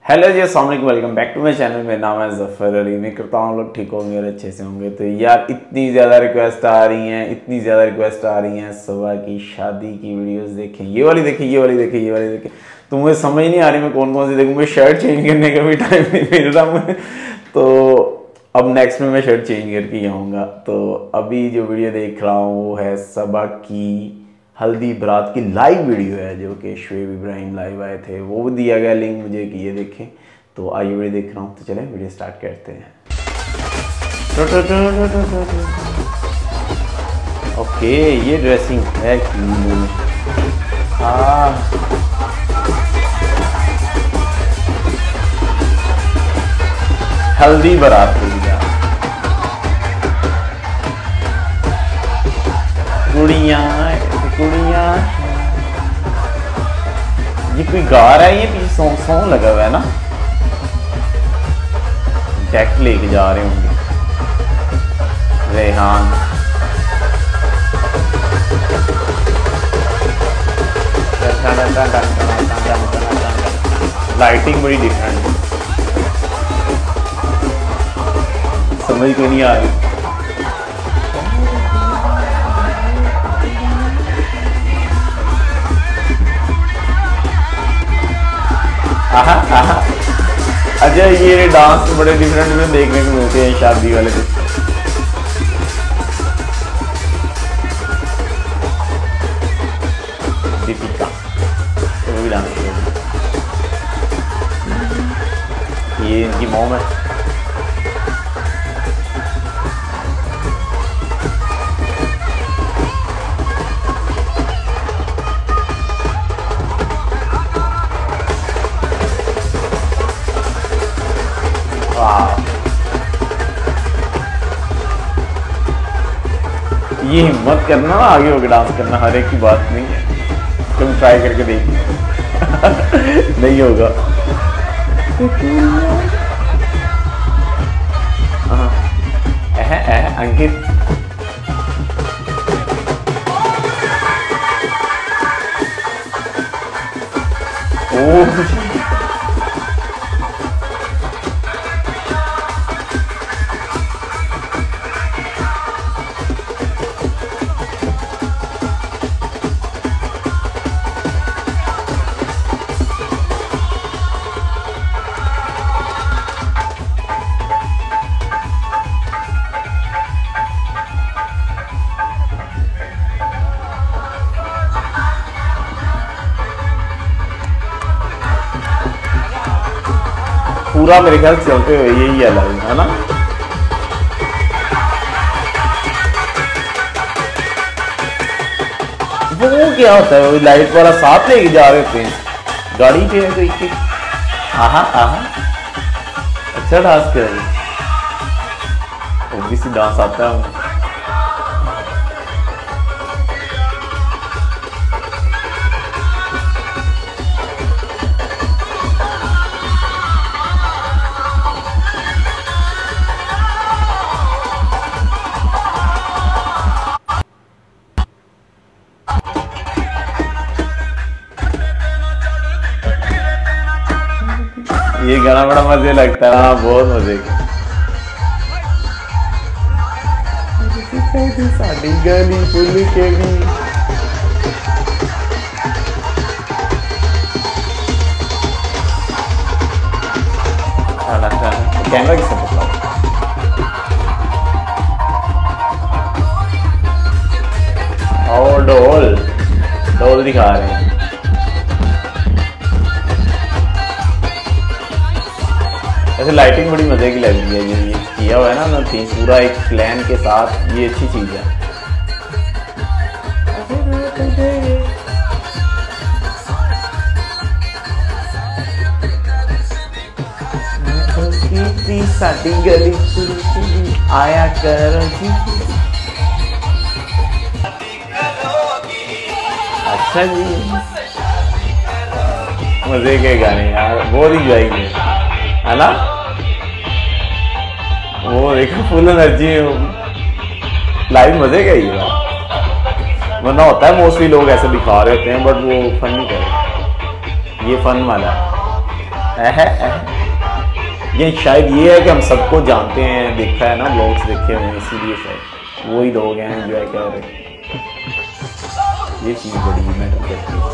Hello जी, अस्सलाम वालेकुम, welcome back to my channel. मेरा नाम है ज़फ़र अली। मैं करता हूँ लोग ठीक होंगे और अच्छे से होंगे। तो यार इतनी ज़्यादा रिक्वेस्ट आ रही हैं सुबह की शादी की वीडियोस देखें, ये वाली देखें, ये वाली देखें, ये वाली देखें। तो मुझे समझ नहीं आ रही मैं कौन कौन सी देखूँ। मुझे शर्ट चेंज करने का भी टाइम नहीं मिल रहा मुझे। तो अब नेक्स्ट में मैं शर्ट चेंज करके आऊँगा। तो अभी जो वीडियो देख रहा हूँ वो है सबा की हल्दी बारात की लाइव वीडियो है, जो कि शुएब इब्राहिम लाइव आए थे। वो भी दिया गया लिंक मुझे कि ये देखें। तो आइए वीडियो देख रहा हूँ। तो चलें वीडियो स्टार्ट करते हैं। ओके, ये ड्रेसिंग है कि हल्दी बारात कुड़ियाँ कुड़ियाँ। ये कोई गा रहा है, ये पीछे सॉन्ग लगा हुआ है ना। डेक लेके जा रहे होंगे रेहान। लाइटिंग बड़ी डिफरेंट है, समझ को नहीं आ रही। अच्छा, ये डांस बड़े डिफरेंट में देखने को मिलते हैं शादी वाले को। दीपिका तो वो भी डांस करेगी। ये इनकी मॉम है। ये हिम्मत करना ना, आगे होकर डांस करना हर एक की बात नहीं है। तुम ट्राई करके देखो। नहीं होगा। अंकित ओ पूरा मेरे ख्याल चलते हुए यही है ना। वो क्या होता है, वो लाइट वाला साथ लेके जा रहे होते हैं गाड़ी पे है कोई। आहा अच्छा डांस करेगी, ओबीसी डांस आता है मुझे। ये गाना बड़ा मजे लगता है। हाँ, बहुत मजे का। साड़ी गली फुल के भी कैमरा किससे पकड़ा और ढोल दिखा रहे हैं। ऐसे लाइटिंग बड़ी मजे की लग रही है। ये किया हुआ है ना पूरा एक प्लान के साथ, ये अच्छी चीज है। साड़ी गली आया करो जी। अच्छा जी, मजे के गाने यार, बहुत इंजॉय किए है ना। वो देखो फुल एनर्जी लाइव मजे का ही है। वरना होता है मोस्टली लोग ऐसे दिखा रहे होते हैं, बट वो फन नहीं कर रहे। ये फन वाला ये शायद ये है कि हम सबको जानते हैं, देखा है ना, ब्लॉग्स देखे हुए हैं, इसीलिए शायद वही लोग हैं एंजॉय कर रहे। ये चीज़ बड़ी मैटर करती है।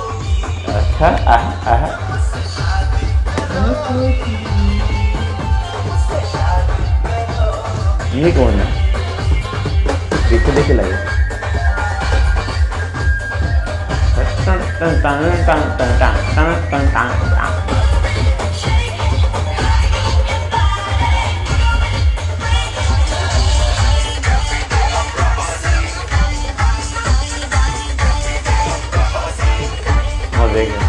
ये कौन है? देखे देखे लगे। मजे का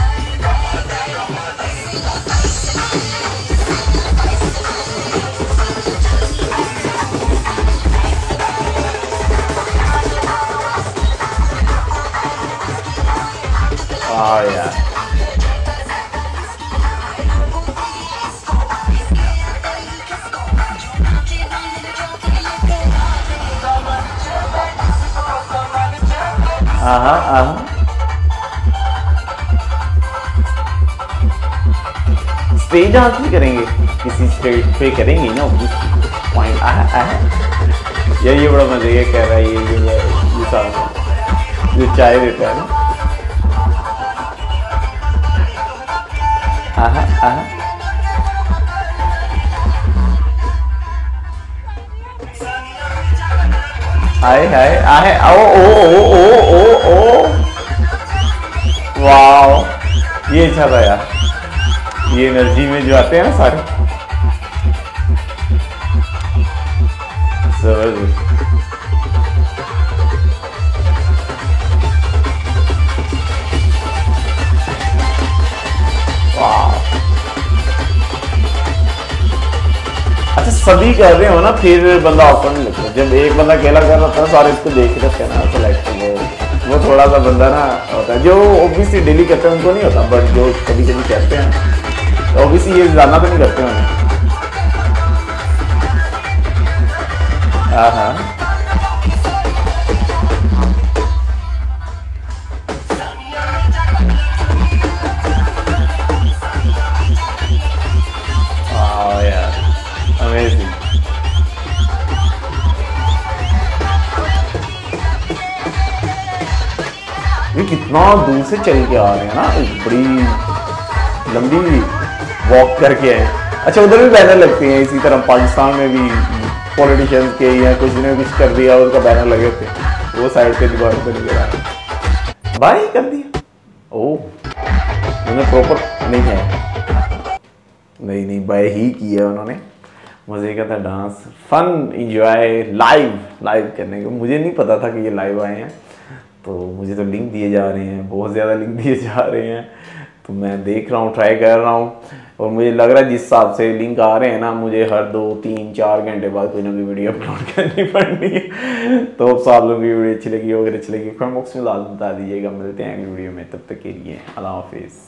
यार, स्टेज डांस भी करेंगे, किसी स्टेज पे करेंगे ना पॉइंट। यार ये बड़ा मजे का कह रहा है। ये साथ जो चाय देता है ना, हाय हाय आहे ओ ओ ओ ओ ओ ओ वाह, ये अच्छा था यार। ये एनर्जी में जो आते हैं ना सारे, जबरदस्त। अच्छा सभी कर रहे हो ना, फिर बंदा ऑफर नहीं लगता। जब एक बंदा अकेला कर रहा था, सारे इसको देख रहे थे ना, सेलेक्ट वो थोड़ा सा बंदा ना होता है। जो ओबीसी डेली करते हैं उनको नहीं होता, बट जो कभी कभी कहते हैं तो ओबीसी ये ज़्यादा तो नहीं करते उन्हें। हाँ अमेजिंग। ये कितना दूर से चल के आ रहे हैं ना, बड़ी लंबी वॉक करके आए। अच्छा उधर भी बैनर लगते हैं इसी तरह, पाकिस्तान में भी पॉलिटिशियंस के या कुछ ने कुछ कर दिया, उसका बैनर लगे थे, वो साइड पे दीवार पे निकल आया, बाय कर दिया। ओह उन्होंने प्रॉपर नहीं है, नहीं बाय ही किया उन्होंने। मज़े का था डांस, फन इंजॉय लाइव करने को। मुझे नहीं पता था कि ये लाइव आए हैं, तो मुझे तो लिंक दिए जा रहे हैं, बहुत ज़्यादा लिंक दिए जा रहे हैं, तो मैं देख रहा हूँ, ट्राई कर रहा हूँ। और मुझे लग रहा है जिस हिसाब से लिंक आ रहे हैं ना, मुझे हर 2, 3, 4 घंटे बाद कोई ना कोई वीडियो अपलोड करनी पड़नी है। तो अब आप लोगों की वीडियो अच्छी लगी, अगर अच्छी लगी कमेंट बॉक्स में लाजमी बता दीजिएगा। मिलते हैं अगली वीडियो में, तब तक के लिए अल्लाह हाफिज़।